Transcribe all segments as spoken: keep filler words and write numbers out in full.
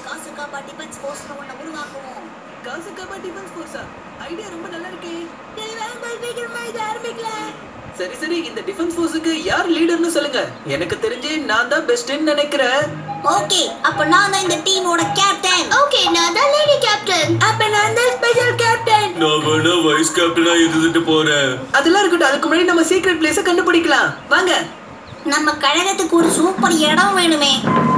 காசு காப்பா defence force ஒண்ண உருவாக்குவோம். காசு காப்பா டிஃபென்ஸ் ஃபோர்ஸா? ஐடியா ரொம்ப நல்லா இருக்கே. டேய் வேண்டாம் சீக்கிரமா இத ஆரம்பிக்கலாம். சரி சரி இந்த டிஃபென்ஸ் ஃபோர்ஸ்க்கு யார் லீடர்னு சொல்லுங்க. எனக்கு தெரிஞ்சே நான் தான் பெஸ்ட்னு நினைக்கிறேன். ஓகே அப்ப நான் தான் இந்த டீமோட கேப்டன். ஓகே நான் தான் லேடி கேப்டன். அப்ப நான் தான் ஸ்பெஷல் கேப்டன். நான் வேணா வைஸ் கேப்டனா இருந்துட்டு போறேன். அதெல்லாம் இருக்கட்டும், அதுக்கு முன்னாடி நம்ம சீக்ரெட் பிளேஸை கண்டுபிடிக்கலாம். வாங்க. நம்ம கழகத்துக்கு ஒரு சூப்பர் இடம் வேணுமே.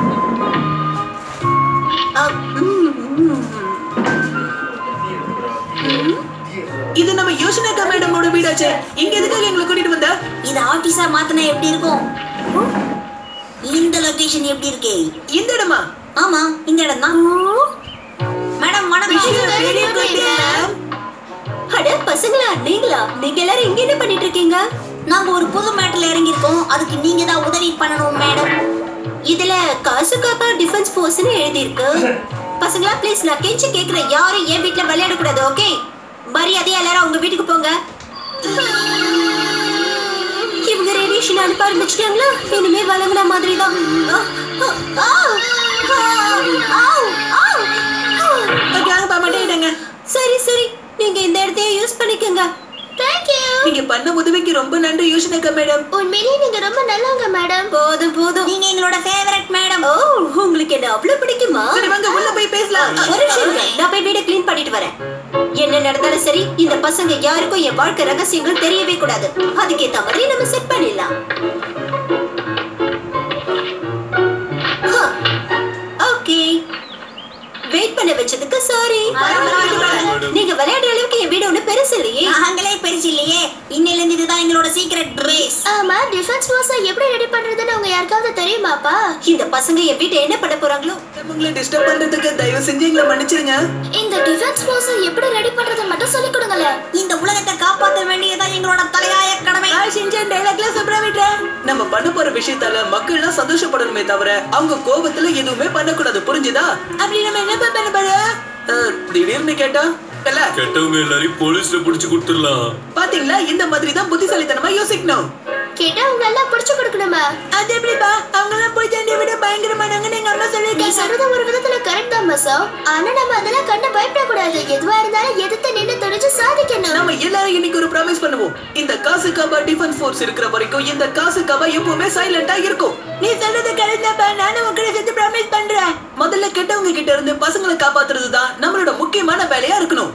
இது நம்ம யோசனாக்கா மேடமோட வீடாச்சே. இங்க எதுக்காக எங்களை கூட்டிட்டு வந்தா? இது ஆபீஸா மாத்தினா எப்படி இருக்கும்? இந்த லொகேஷன் எப்படி இருக்கு? இந்த இடமா? ஆமா இந்த இடம் தான். மேடம் வணக்கம். அட பசங்களா நீங்களா? நீங்க எல்லாரும் இங்க என்ன பண்ணிட்டு இருக்கீங்க? நாங்க ஒரு புது மேட்டர்ல இறங்கி இருக்கோம். அதுக்கு நீங்க தான் உதவி பண்ணணும் மேடம். இதுல காசு காப்பா டிஃபென்ஸ் ஃபோர்ஸ்னு எழுதி இருக்கு. பசங்களா ப்ளீஸ் நான் கெஞ்சி கேக்குறேன், யாரும் என் வீட்ல விளையாட கூடாது. ஓகே மரியாதையா எல்லாரும் உங்க வீட்டுக்கு போங்க. இவங்க ரேடியேஷன் அனுப்ப ஆரம்பிச்சிட்டாங்களா? இனிமே வழங்கின மாதிரி தான். சரி சரி நீங்க இந்த இடத்தையே யூஸ் பண்ணிக்கோங்க. Thank you. நீங்க பண்ண உதவிக்கு ரொம்ப நன்றி யோசனாக்கா மேடம். உண்மையிலேயே நீங்க ரொம்ப நல்லவங்க மேடம். போதும் போதும். நீங்க எங்களோட ஃபேவரட் மேடம். ஓ உங்களுக்கு என்ன அவ்வளவு பிடிக்குமா? சரி வாங்க உள்ள போய் பேசலாம். ஒரு நிமிஷம் நான் போய் வீட க்ளீன் பண்ணிட்டு வரேன். என்ன நடந்தாலும் சரி இந்த பசங்க யாருக்கும் என் வாழ்க்கை ரகசியங்கள் தெரியவே கூடாது. அதுக்கு ஏத்த மாதிரி நம்ம செட் பண்ணிடலாம். ஓகே வெயிட் பண்ண வச்சதுக்கு சாரி. நீங்க விளையாடுற அளவுக்கு என் வீடு ஒண்ணு பெருசு இல்லையே. நாங்களே பெருசு இல்லையே. இன்னையில இருந்து இதுதான் எங்களோட சீக்ரெட் பிளேஸ். ஆமா டிஃபென்ஸ் ஃபோர்ஸ் எப்படி ரெடி பண்றதுன்னு உங்க யாருக்காவது தெரியுமாப்பா? இந்த பசங்க என் வீட்டை என்ன பண்ண போறாங்களோ? உங்களை டிஸ்டர்ப் பண்றதுக்கு தயவு செஞ்சு எங்களை மன்னிச்சிருங்க. இந்த டிஃபென்ஸ் ஃபோர்ஸ் எப்படி ரெடி பண்றது மட்டும் சொல்லி கொடுங்களே. இந்த உலகத்தை காப்பாற்ற வேண்டியதா எங்களோட தலையாய கடமை. சின்சான் டைலாக்ல சூப்பரா விட்ட. நம்ம பண்ண போற விஷயத்தால மக்கள் எல்லாம் சந்தோஷப்படணுமே தவிர அவங்க கோபத்துல எதுவுமே பண்ண கூடாது. புரிஞ்சுதா? அப்படி நம்ம என்ன பண்ண போறோம்? திடீர்னு கேட்டா கெட்டவங்க எல்லாரையும் போலீஸ்ல புடிச்சு கொடுத்துடலாம். பாத்தீங்களா இந்த மாதிரி தான் புத்திசாலித்தனமா யோசிக்கணும். கேட்டா அவங்க எல்லாம் புடிச்சு கொடுக்கணுமா? அது எப்படிப்பா? அவங்க எல்லாம் போய் ஜாண்டியை விட பயங்கரமானவங்கன்னு எங்க அம்மா சொல்லிருக்காங்க. சொல்றது ஒரு விதத்துல கரெக்ட் தான் மசா. ஆனா நம்ம அதெல்லாம் கண்டு பயப்பட கூடாது. எதுவா இருந்தாலும் எதிர்த்து நின்னு துணிச்சு சாதிக்கணும். நம்ம எல்லாரும் இன்னைக்கு ஒரு ப்ராமிஸ் பண்ணுவோம். இந்த காசு காபா டிஃபென்ஸ் ஃபோர்ஸ் இருக்கிற வரைக்கும் இந்த காசு காபா எப்பவுமே சைலண்டா இருக்கும். நீ சொல்றது கரெக்ட் தான்ப்பா. நானும் உங்களை சேர்த்து ப்ராமிஸ் பண்றேன். முதல்ல கெட்டவங்க கிட்ட இருந்து பசங்களை காப்பாத்துறதுதான் நம்மளோட முக்கியமான வேலையா இருக்கணும்.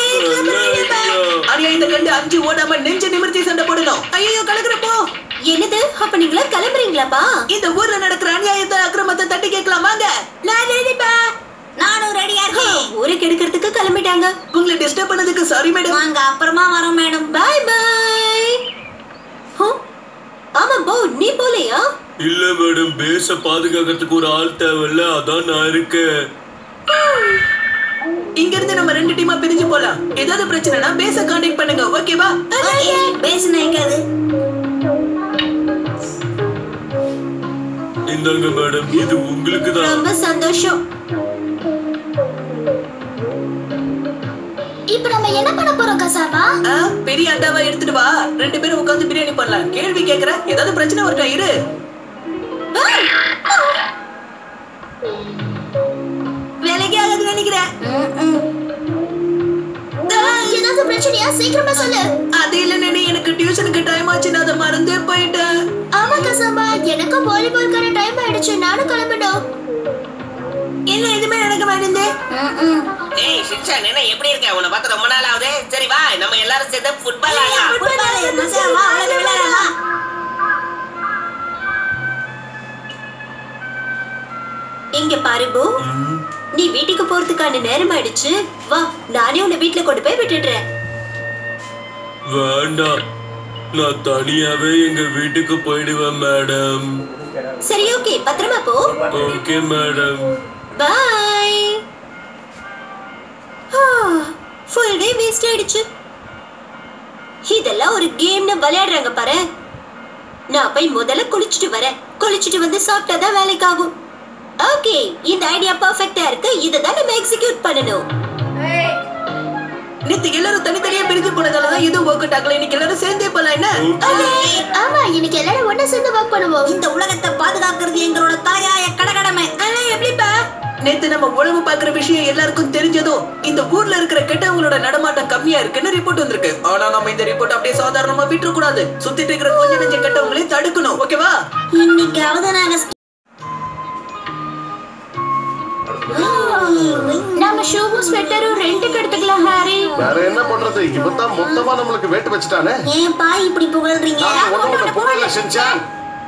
இந்த கண்டு அஞ்சு ஓடாம நெஞ்ச நிமிர்த்தி சண்டை போடணும். ஐயோ கலக்குறப்போ என்னது? அப்ப நீங்களா கிளம்புறீங்களாப்பா? இந்த ஊர்ல நடக்கிற அநியாயத்தை அக்கிரமத்தை தட்டி கேட்கலாம் வாங்க. நான் ரெடிப்பா. நானும் ரெடியா இருக்கேன். ஊருக்கு எடுக்கிறதுக்கு கிளம்பிட்டாங்க. உங்களை டிஸ்டர்ப் பண்ணதுக்கு சாரி மேடம். வாங்க அப்புறமா வரோம் மேடம். By by. ஆமா போ நீ போலையா? இல்ல மேடம் பேஸ பாதுகாக்கிறதுக்கு ஒரு ஆள் தேவையில்ல, அதான் நான் இருக்கேன். இங்க இருந்து நம்ம ரெண்டு டீமா பிரிஞ்சு போலாம். ஏதாவது பிரச்சனைனா பேஸ கான்டாக்ட் பண்ணுங்க. ஓகேவா? பேசுனா எங்க அது? இந்தாங்க மேடம் இது உங்களுக்கு தான். ரொம்ப சந்தோஷம். இப்போ நம்ம என்ன பண்ண போறோம் கசாபா? பெரிய அண்டாவா எடுத்துட்டு வா. ரெண்டு பேரும் உட்கார்ந்து பிரியாணி பண்ணலாம். கேள்வி கேக்குற ஏதாவது பிரச்சனை வரட்டும் இரு. வேலைக்கு ஆகாதுன்னு நினைக்கிறேன். ஏதாவது பிரச்சனையா? சீக்கிரமா சொல்லு. அது இல்ல நேனே, எனக்கு டியூஷனுக்கு டைம் ஆச்சு. நான் அதை மறந்தே போயிட்டேன். ஆமா கசாபா எனக்கும் வாலிபால்கான டைம் ஆயிடுச்சு. நானும் கிளம்பணும். என்ன எதுவுமே நடக்க மாட்டேங்குது. ஏய் சின்சான் என்ன எப்படி இருக்க? உன்னை பார்த்து ரொம்ப நாள் ஆகுது. சரி வா நம்ம எல்லாரும் சேர்ந்து ஃபுட்பால் ஆடலாம். ஃபுட்பால் மசாலா அழகா விளையாடலாம். இங்க பாரு போ, நீ வீட்டுக்கு போறதுக்கான நேரம் ஆயிடுச்சு. வா நானே உன்னை வீட்டுல கொண்டு போய் விட்டுடுறேன். வேண்டாம் நான் தனியாவே எங்க வீட்டுக்கு போயிடுவேன் மேடம். சரி ஓகே பத்திரமா போ. Okay madam. Bye. Full day waste ஆயிடுச்சு. இதெல்லாம் ஒரு கேம்னு விளையாடுறாங்க பாரு. நான் போய் முதல்ல குளிச்சுட்டு வரேன். குளிச்சுட்டு வந்து சாப்பிட்டாதான் வேலைக்கு ஆகும். ஓகே இந்த ஐடியா பெர்ஃபெக்ட்டா இருக்கு. இத தான் நம்ம எக்ஸிக்யூட் பண்ணனும். நேத்து எல்லாரும் தனித்தனியா பிரிஞ்சு போனதால தான் இது வொர்க் அவுட் ஆகல. இன்னைக்கு எல்லாரும் சேர்ந்தே போலாம் என்ன? ஆமா இன்னைக்கு எல்லாரும் ஒண்ணா சேர்ந்து வொர்க் பண்ணுவோம். இந்த உலகத்தை பாதுகாக்கிறது எங்களோட தலையாய கடமை. ஆனா எப்படிப்பா? நேத்து நம்ம உழவு பாக்குற விஷயம் எல்லாருக்கும் தெரிஞ்சதும் இந்த ஊர்ல இருக்கிற கெட்டவங்களோட நடமாட்டம் கம்மியா இருக்குன்னு ரிப்போர்ட் வந்திருக்கு. ஆனா நம்ம இந்த ரிப்போர்ட் அப்படியே சாதாரணமா விட்டுற கூடாது. சுத்திட்டு இருக்கிற கொஞ்ச நெஞ்ச கெட்டவங்களையும் தடுக்கணும். ஓகேவா? இன்னைக்காவது நாங்க நம்ம ஷூவும் ஸ்வெட்டரும் ரெண்டுக்கு எடுத்துக்கலாம் ஹாரி. வேற என்ன பண்றது? இப்பதான் மொத்தமா நம்மளுக்கு வேட்டு வச்சுட்டானே. ஏன்பா இப்படி புகழ்றீங்க? ஒண்ணு புரியல சின்சான்.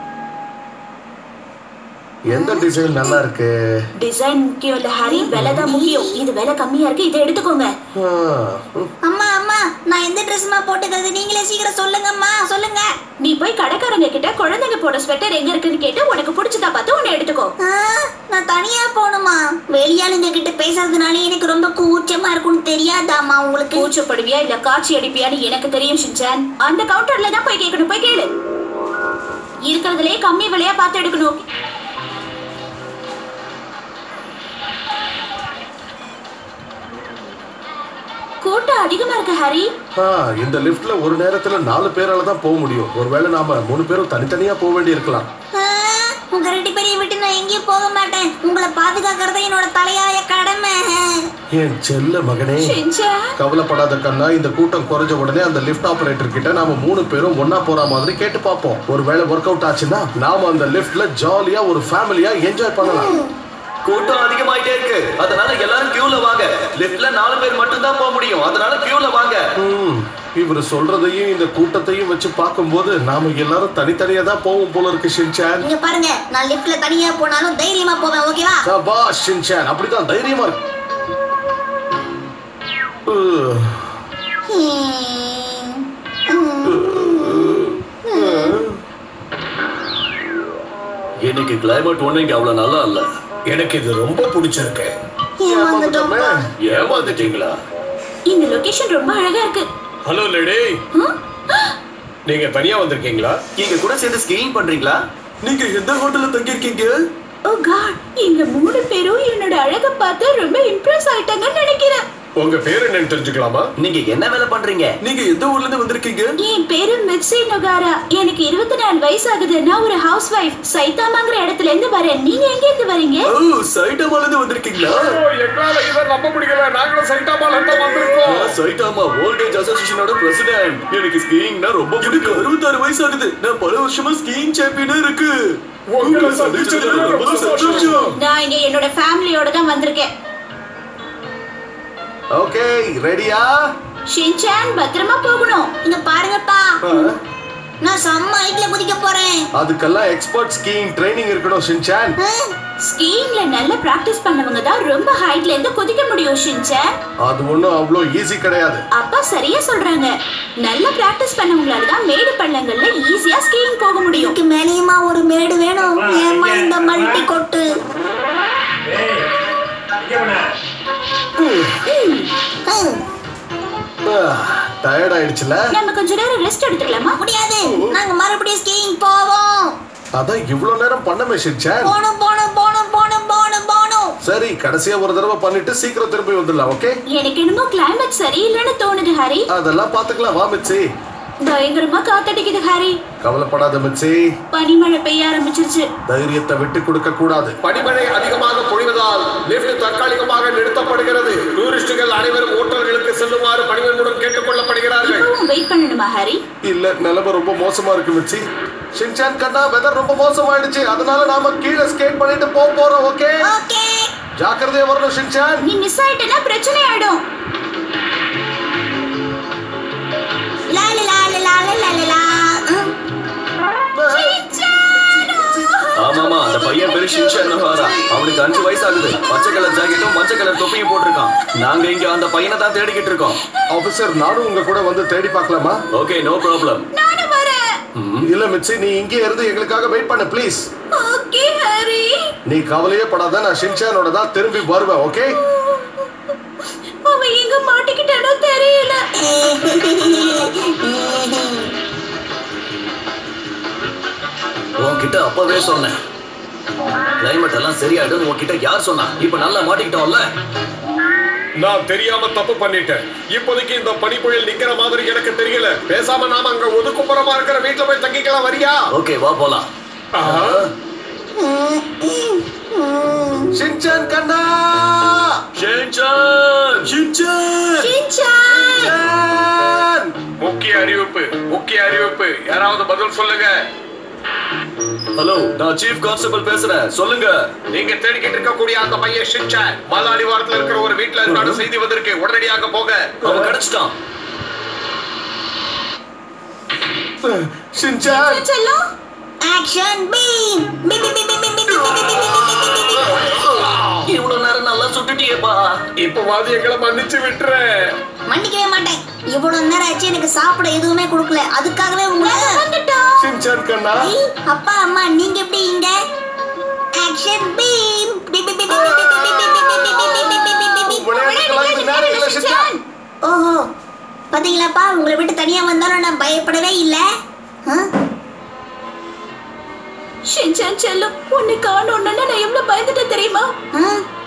எந்த டிசைன் நல்லா இருக்கு? டிசைன் முக்கியம் இல்ல ஹாரி, விலை தான் முக்கியம். இது விலை கம்மியா இருக்கு, இதை எடுத்துக்கோங்க. அம்மா அம்மா நான் எந்த ட்ரெஸ்மா போட்டுக்கிறது? நீங்களே சீக்கிரம் சொல்லுங்க அம்மா, சொல்லுங்க. நீ போய் கடைக்காரங்க கிட்ட குழந்தைங்க போட ஸ்வெட்டர் எங்க இருக்குன்னு கேட்டு உனக்கு பிடிச்சதா பார்த்து உன்னை எடுத்துக்கோ. நான் தனியா போகணுமா? வெளியாளுங்க கிட்ட பேசுறதுனால எனக்கு ரொம்ப கூச்சமா இருக்கும்னு தெரியாதாமா உங்களுக்கு? கூச்சப்படுவியா இல்ல காட்சி அடிப்பியான்னு எனக்கு தெரியும் ஷின்சான். அந்த கவுண்டர்ல தான் போய் கேட்கணும், போய் கேளு. இருக்கிறதுலே கம்மி விலையா பார்த்து எடுக்கணும். கூட்டம் அதிகமா இருக்கு ஹாரி. இந்த லிஃப்ட்ல ஒரு நேரத்துல நாலு பேரால தான் போக முடியும். ஒருவேளை நாம மூணு பேரும் தனித்தனியா போக வேண்டி இருக்கலாம். உங்க ரெண்டு பேரையும் விட்டு நான் எங்கேயும் போக மாட்டேன். உங்களை பாதுகாக்கிறது என்னோட தலையாய கடமை. என் செல்ல மகனே, கவலைப்படாத கண்ணா. இந்த கூட்டம் குறைஞ்ச உடனே அந்த லிஃப்ட் ஆபரேட்டர் கிட்ட நாம மூணு பேரும் ஒன்னா போற மாதிரி கேட்டு பார்ப்போம். ஒருவேளை ஒர்க் அவுட் ஆச்சுன்னா நாம அந்த லிஃப்ட்ல ஜாலியா ஒரு ஃபேமிலியா என்ஜாய் பண்ணலாம். கூட்டம் அதிகமாயிட்டே இருக்கு, அதனால எல்லாரும் கியூல வாங்க. லிஃப்ட்ல நாலு பேர் மட்டும் தான் போக முடியும், அதனால கியூல வாங்க. இவரு சொல்றதையும் இந்த கூட்டத்தையும் வச்சு பார்க்கும்போது நாம எல்லாரும் தனித்தனியா தான் போவோம் போல இருக்கு ஷின்சான். நீங்க பாருங்க, நான் லிஃப்ட்ல தனியா போனாலும் தைரியமா போவேன். ஓகேவா? சபாஷ் ஷின்சான், அப்படிதான் தைரியமா இருக்கு. எனக்கு கிளைமேட் ஒண்ணு இங்க அவ்வளவு நல்லா இல்ல. எனக்கு இது ரொம்ப பிடிச்சிருக்கு. ஏமாந்துட்டீங்களா? இந்த லொகேஷன் ரொம்ப அழகா இருக்கு. ஹலோ லேடி, நீங்க தனியா வந்திருக்கீங்களா? நீங்க கூட சேர்ந்து ஸ்கீயிங் பண்றீங்களா? நீங்க எந்த ஹோட்டல்ல தங்கி இருக்கீங்க? ஓ காட், இந்த மூணு பேரும் என்னோட அழக பார்த்து ரொம்ப இம்ப்ரெஸ் ஆயிட்டாங்கன்னு நினைக்கிறேன். உங்க பேர் என்னன்னு தெரிஞ்சுக்கலாமா? நீங்க என்ன வேலை பண்றீங்க? நீங்க எந்த ஊர்ல இருந்து வந்திருக்கீங்க? என் பேரு மிட்சி நொகாரா. எனக்கு இருபத்தி நாலு வயசு ஆகுது. நான் ஒரு ஹவுஸ் வைஃப். சைதாமாங்கிற இடத்துல இருந்து வரேன். நீங்க எங்க இருந்து வரீங்க? ஓ, சைதாமால இருந்து வந்திருக்கீங்களா? எங்களால இத நம்ப முடியல. நாங்களும் சைதாமால இருந்து வந்திருக்கோம். சைதாமா ஓல்ட் ஏஜ் அசோசியேஷனோட பிரசிடென்ட். எனக்கு ஸ்கீயிங்னா ரொம்ப பிடிக்கும். அறுபத்தாறு வயசு ஆகுது. நான் பல வருஷமா ஸ்கீயிங் சாம்பியனா இருக்கு. உங்களை சந்திச்சதுல ரொம்ப சந்தோஷம். நான் இங்க என்னோட ஃபேமிலியோட தான் வந்திருக்கேன். ஓகே, ரெடியா? ஷின்சான், பத்திரமா போகணும். இங்க பாருங்கப்பா, நான் செம்ம ஹைட்ல குதிக்க போறேன். அதுக்கெல்லாம் எக்ஸ்பர்ட் ஸ்கீயிங் ட்ரைனிங் இருக்கணும் ஷின்சான். ஸ்கீயிங்ல நல்ல பிராக்டிஸ் பண்ணவங்க தான் ரொம்ப ஹைட்ல இருந்து குதிக்க முடியும் ஷின்சான். அது ஒண்ணும் அவ்வளோ ஈஸி கிடையாது. அப்பா சரியா சொல்றாங்க. நல்ல பிராக்டிஸ் பண்ணவங்களால தான் மேடு பள்ளங்கள்ல ஈஸியா ஸ்கீயிங் போக முடியும். இதுக்கு மேலேயுமா ஒரு மேடு வேணும்? ஏமா இந்த மல்டி கொட்டு? டயர்ட் ஆயிடுச்சுல? நம்ம கொஞ்ச நேரம் ரெஸ்ட் எடுத்துக்கலாமா? முடியாது, நாங்க மறுபடியும் ஸ்கீயிங் போவோம். அதான் இவ்வளவு நேரம் பண்ண ஷின்சான். போணும் போணும் போணும் போணும் போணும் போணும். சரி, கடைசியா ஒரு தடவை பண்ணிட்டு சீக்கிரம் திரும்பி வந்துடலாம். ஓகே? எனக்கு என்னமோ கிளைமேட் சரியில்லைன்னு தோணுது ஹாரி. அதெல்லாம் பாத்துக்கலாம், வா மிச்சி. பயங்கரமா காத்தடிக்குது ஹாரி. கவலைப்படாத மிச்சி, பனிமழை பெய்ய ஆரம்பிச்சிருச்சு. தைரியத்தை விட்டு கொடுக்க கூடாது. பனிமழை அதிகமாக பொழிவதால் லிஃப்ட் தற்காலிகமாக நிறுத்தப்படுகிறது. டூரிஸ்டுகள் அனைவரும் ஹோட்டல்களுக்கு செல்லுமாறு பணிவன்புடன் கேட்டுக் கொள்ளப்படுகிறார்கள். வெயிட் பண்ணணுமா ஹாரி? இல்ல, நிலைமை ரொம்ப மோசமா இருக்கு மிச்சி. ஷின்சான் கண்ணா, வெதர் ரொம்ப மோசமாயிடுச்சு. அதனால நாம கீழே ஸ்கேட் பண்ணிட்டு போக போறோம். ஓகே? ஓகே. ஜாக்கிரதையா வரணும் ஷின்சான். நீ மிஸ் ஆயிட்டேன்னா பிரச்சனை ஆயிடும். லா லா லா லா லா லா லா. ஆமாமா, அந்த பையன் பேரு சின்சான் நொகாரா. அவனுக்கு அஞ்சு வயசு ஆகுது. பச்சை கலர் ஜாக்கெட்டும் மஞ்சள் கலர் தொப்பியும் போட்டிருக்கான். நாங்க இங்க அந்த பையனை தான் தேடிக்கிட்டு இருக்கோம். ஆபீசர், நானும் உங்க கூட வந்து தேடி பார்க்கலாமா? Okay, no problem. நானும் வரேன். இல்ல மிச்சி, நீ இங்கே இருந்து எங்களுக்காக வெயிட் பண்ணு ப்ளீஸ். Okay Harry. நீ கவலையே படாத, நான் ஷின்சானோட தான் திரும்பி வருவேன். ஓகே? அவன் எங்க மாட்டிக்கிட்டானோ தெரியல. உன்கிட்ட அப்பவே சொன்னேன், கிளைமேட் எல்லாம் சரியாயிடும். உன்கிட்ட யார் சொன்னா? இப்ப நல்லா மாட்டிக்கிட்டோம்ல. நான் தெரியாம தப்பு பண்ணிட்டேன். இப்போதைக்கு இந்த பனிப்புயல் நிக்கிற மாதிரி எனக்கு தெரியல. பேசாம நாம அங்க ஒதுக்குப்புறமா இருக்கிற வீட்டுல போய் தங்கிக்கலாம். வரியா? ஓகே, வா போலாம். ஷின்சான் கண்ணா ஷின்சான் ஷின்சான் ஷின்சான் முக்கிய அறிவிப்பு முக்கிய அறிவிப்பு யாராவது பதில் சொல்லுங்க. ஹலோ, நான் சீஃப் கான்ஸ்டபிள் பேசுறேன். சொல்லுங்க. நீங்க தேடிக்கிட்டு இருக்கக்கூடிய அந்த பையன் ஷின்சான் மலை அடிவாரத்துல இருக்கிற ஒரு வீட்டுல இருக்கான செய்தி வந்திருக்கு. உடனடியாக போக. அவன் கிடைச்சிட்டான். ஷின்சான் செல்லம் ஆக்ஷன் பீம் இவ்வளவு நேரம் நல்லா சுட்டுட்டியேப்பா. இப்பவாது எங்களை மன்னிச்சு விட்டுரு. மன்னிக்கவே மாட்டேன். இவ்வளவு நேரம் ஆச்சு எனக்கு சாப்பிட எதுவுமே கொடுக்கல. அதுக்காகவே உங்களை ஷின்சான் கண்ணா ஐய், அப்பா அம்மா நீங்க எப்படி இங்க? ஆக்ஷன் பீம் ஓஹோ, பாத்தீங்களாப்பா, உங்களை விட்டு தனியா வந்தாலும் நான் பயப்படவே இல்லை. ஷின்சான் செல்லம் உன்னை காணோம்னா நான் எவ்வளவு பயந்துட்டேன் தெரியுமா? ஆ